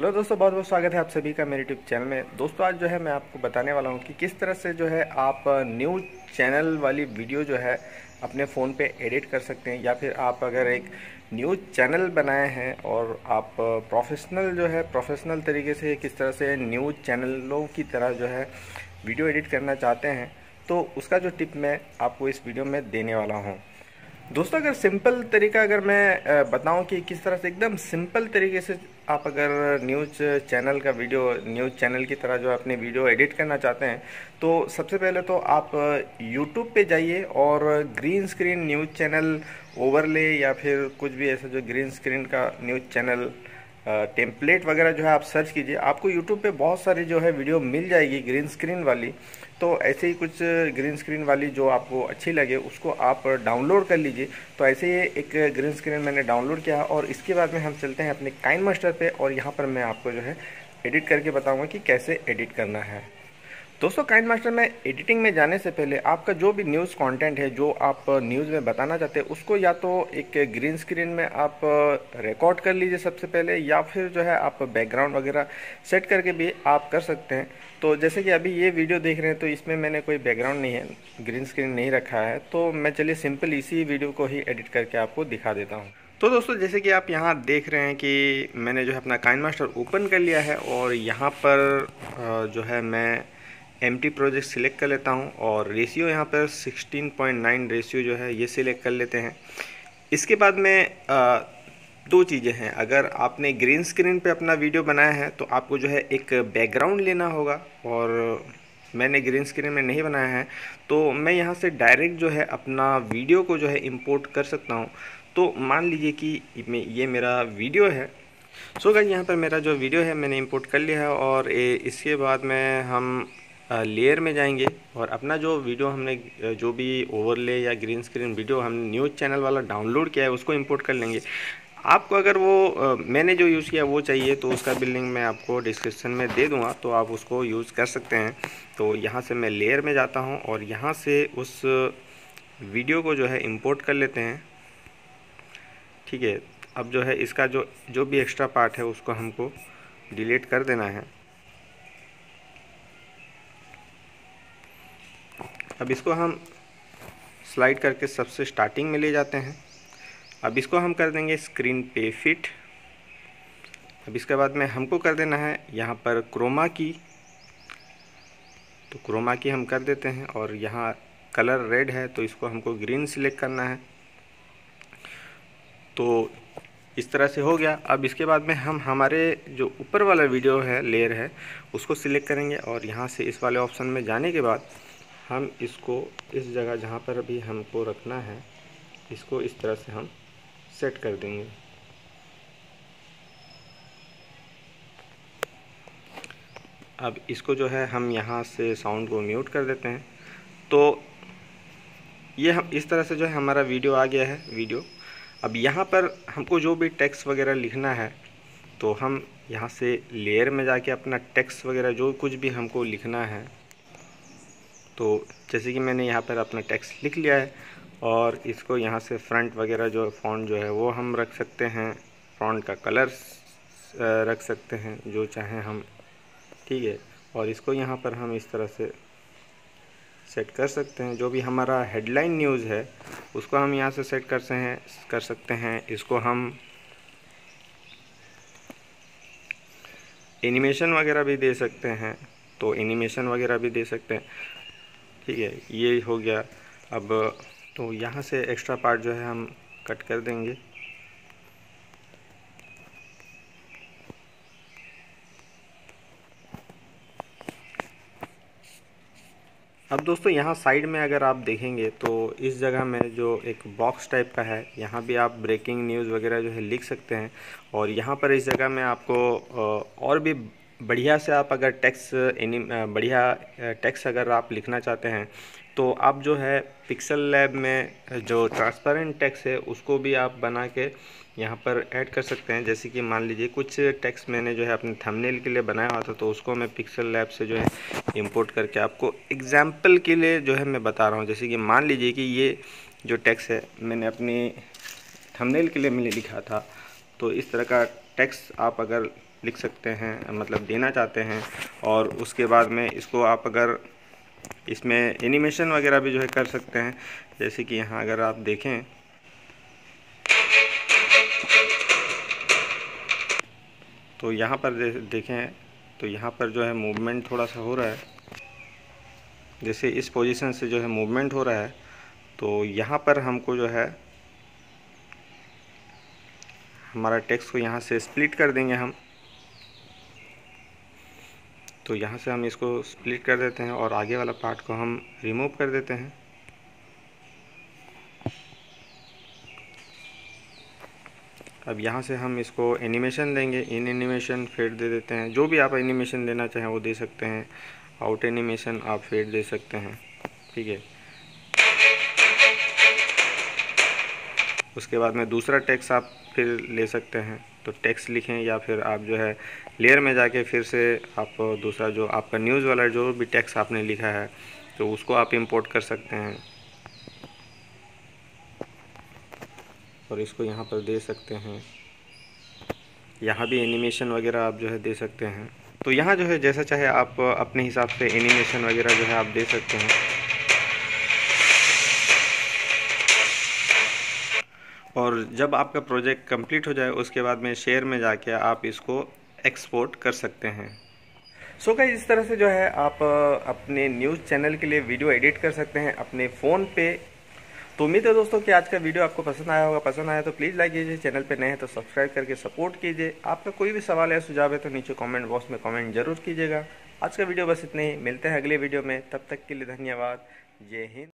Hello दोस्तों, बहुत बहुत स्वागत है आप सभी का मेरे यूट्यूब चैनल में। दोस्तों आज जो है मैं आपको बताने वाला हूँ कि किस तरह से जो है आप न्यूज़ चैनल वाली वीडियो जो है अपने फ़ोन पे एडिट कर सकते हैं, या फिर आप अगर एक न्यूज़ चैनल बनाए हैं और आप प्रोफेशनल तरीके से किस तरह से न्यूज़ चैनलों की तरह जो है वीडियो एडिट करना चाहते हैं, तो उसका जो टिप मैं आपको इस वीडियो में देने वाला हूँ। दोस्तों अगर सिंपल तरीका अगर मैं बताऊं कि किस तरह से एकदम सिंपल तरीके से आप अगर न्यूज़ चैनल की तरह जो अपनी वीडियो एडिट करना चाहते हैं, तो सबसे पहले तो आप यूट्यूब पे जाइए और green screen news channel overlay या फिर कुछ भी ऐसा जो ग्रीन स्क्रीन का न्यूज़ चैनल टेम्पलेट वगैरह जो है आप सर्च कीजिए। आपको यूट्यूब पे बहुत सारी जो है वीडियो मिल जाएगी ग्रीन स्क्रीन वाली। तो ऐसे ही कुछ ग्रीन स्क्रीन वाली जो आपको अच्छी लगे उसको आप डाउनलोड कर लीजिए। तो ऐसे ही एक ग्रीन स्क्रीन मैंने डाउनलोड किया और इसके बाद में हम चलते हैं अपने काइन मास्टर पे, और यहाँ पर मैं आपको जो है एडिट करके बताऊँगा कि कैसे एडिट करना है। दोस्तों काइन मास्टर में एडिटिंग में जाने से पहले आपका जो भी न्यूज़ कंटेंट है, जो आप न्यूज़ में बताना चाहते हैं, उसको या तो एक ग्रीन स्क्रीन में आप रिकॉर्ड कर लीजिए सबसे पहले, या फिर जो है आप बैकग्राउंड वगैरह सेट करके भी आप कर सकते हैं। तो जैसे कि अभी ये वीडियो देख रहे हैं तो इसमें मैंने कोई बैकग्राउंड नहीं है, ग्रीन स्क्रीन नहीं रखा है, तो मैं चलिए सिंपल इसी वीडियो को ही एडिट करके आपको दिखा देता हूँ। तो दोस्तों जैसे कि आप यहाँ देख रहे हैं कि मैंने जो है अपना काइन मास्टर ओपन कर लिया है, और यहाँ पर जो है मैं एम्प्टी प्रोजेक्ट सिलेक्ट कर लेता हूँ, और रेशियो यहाँ पर 16.9 रेशियो जो है ये सिलेक्ट कर लेते हैं। इसके बाद में दो चीज़ें हैं। अगर आपने ग्रीन स्क्रीन पे अपना वीडियो बनाया है तो आपको जो है एक बैकग्राउंड लेना होगा, और मैंने ग्रीन स्क्रीन में नहीं बनाया है तो मैं यहाँ से डायरेक्ट जो है अपना वीडियो को जो है इंपोर्ट कर सकता हूँ। तो मान लीजिए कि ये मेरा वीडियो है। सो गाइस यहाँ पर मेरा जो वीडियो है मैंने इंपोर्ट कर लिया है, और इसके बाद में हम लेयर में जाएंगे और अपना जो वीडियो हमने जो भी ओवरले या ग्रीन स्क्रीन वीडियो हमने न्यूज़ चैनल वाला डाउनलोड किया है उसको इंपोर्ट कर लेंगे। आपको अगर वो मैंने जो यूज़ किया वो चाहिए तो उसका भी लिंक मैं आपको डिस्क्रिप्शन में दे दूंगा, तो आप उसको यूज़ कर सकते हैं। तो यहाँ से मैं लेयर में जाता हूँ और यहाँ से उस वीडियो को जो है इंपोर्ट कर लेते हैं। ठीक है, अब जो है इसका जो भी एक्स्ट्रा पार्ट है उसको हमको डिलीट कर देना है। अब इसको हम स्लाइड करके सबसे स्टार्टिंग में ले जाते हैं। अब इसको हम कर देंगे स्क्रीन पे फिट। अब इसके बाद में हमको कर देना है यहाँ पर क्रोमा की, तो क्रोमा की हम कर देते हैं, और यहाँ कलर रेड है तो इसको हमको ग्रीन सिलेक्ट करना है। तो इस तरह से हो गया। अब इसके बाद में हम हमारे जो ऊपर वाला वीडियो है लेयर है उसको सिलेक्ट करेंगे, और यहाँ से इस वाले ऑप्शन में जाने के बाद हम इसको इस जगह जहाँ पर भी हमको रखना है इसको इस तरह से हम सेट कर देंगे। अब इसको जो है हम यहाँ से साउंड को म्यूट कर देते हैं। तो ये हम इस तरह से जो है हमारा वीडियो आ गया है वीडियो। अब यहाँ पर हमको जो भी टेक्स्ट वगैरह लिखना है तो हम यहाँ से लेयर में जाके अपना टेक्स्ट वगैरह जो कुछ भी हमको लिखना है, तो जैसे कि मैंने यहाँ पर अपना टेक्स्ट लिख लिया है, और इसको यहाँ से फ्रंट वगैरह जो फ़ॉन्ट जो है वो हम रख सकते हैं, फ़ॉन्ट का कलर रख सकते हैं जो चाहें हम। ठीक है, और इसको यहाँ पर हम इस तरह से सेट कर सकते हैं। जो भी हमारा हेडलाइन न्यूज़ है उसको हम यहाँ से सेट कर सकते हैं। इसको हम एनिमेशन वगैरह भी दे सकते हैं, तो एनिमेशन वगैरह भी दे सकते हैं। ठीक है, ये हो गया। अब तो यहाँ से एक्स्ट्रा पार्ट जो है हम कट कर देंगे। अब दोस्तों यहाँ साइड में अगर आप देखेंगे तो इस जगह में जो एक बॉक्स टाइप का है, यहाँ भी आप ब्रेकिंग न्यूज़ वगैरह जो है लिख सकते हैं। और यहाँ पर इस जगह में आपको और भी बढ़िया से आप अगर बढ़िया टेक्स्ट अगर आप लिखना चाहते हैं तो आप जो है पिक्सल लैब में जो ट्रांसपेरेंट टेक्स्ट है उसको भी आप बना के यहाँ पर ऐड कर सकते हैं। जैसे कि मान लीजिए कुछ टेक्स्ट मैंने जो है अपने थंबनेल के लिए बनाया हुआ था, तो उसको मैं पिक्सल लैब से जो है इंपोर्ट करके आपको एग्जाम्पल के लिए जो है मैं बता रहा हूँ। जैसे कि मान लीजिए कि ये जो टेक्स्ट है मैंने अपनी थंबनेल के लिए मैंने लिखा था, तो इस तरह का टेक्स्ट आप अगर लिख सकते हैं, मतलब देना चाहते हैं। और उसके बाद में इसको आप अगर इसमें एनिमेशन वगैरह भी जो है कर सकते हैं। जैसे कि यहाँ अगर आप देखें तो यहाँ पर देखें तो यहाँ पर जो है मूवमेंट थोड़ा सा हो रहा है। जैसे इस पोजीशन से जो है मूवमेंट हो रहा है, तो यहाँ पर हमको जो है हमारा टेक्स्ट को यहाँ से स्प्लिट कर देंगे हम। तो यहाँ से हम इसको स्प्लिट कर देते हैं और आगे वाला पार्ट को हम रिमूव कर देते हैं। अब यहाँ से हम इसको एनिमेशन देंगे, इन एनिमेशन फेड दे देते हैं। जो भी आप एनिमेशन देना चाहें वो दे सकते हैं। आउट एनिमेशन आप फेड दे सकते हैं, ठीक है। उसके बाद में दूसरा टेक्स्ट आप फिर ले सकते हैं। तो टेक्स्ट लिखें या फिर आप जो है लेयर में जाके फिर से आप दूसरा जो आपका न्यूज़ वाला जो भी टेक्स्ट आपने लिखा है तो उसको आप इंपोर्ट कर सकते हैं और इसको यहाँ पर दे सकते हैं। यहाँ भी एनिमेशन वगैरह आप जो है दे सकते हैं। तो यहाँ जो है जैसा चाहे आप अपने हिसाब से एनिमेशन वगैरह जो है आप दे सकते हैं। और जब आपका प्रोजेक्ट कंप्लीट हो जाए उसके बाद में शेयर में जाके आप इसको एक्सपोर्ट कर सकते हैं। सो गाइस, इस तरह से जो है आप अपने न्यूज़ चैनल के लिए वीडियो एडिट कर सकते हैं अपने फ़ोन पे। तो उम्मीद है दोस्तों कि आज का वीडियो आपको पसंद आया होगा। पसंद आया तो प्लीज़ लाइक कीजिए, चैनल पे नए हैं तो सब्सक्राइब करके सपोर्ट कीजिए। आपका कोई भी सवाल या सुझाव है तो नीचे कमेंट बॉक्स में कमेंट जरूर कीजिएगा। आज का वीडियो बस इतने ही, मिलते हैं अगले वीडियो में। तब तक के लिए धन्यवाद। जय हिंद।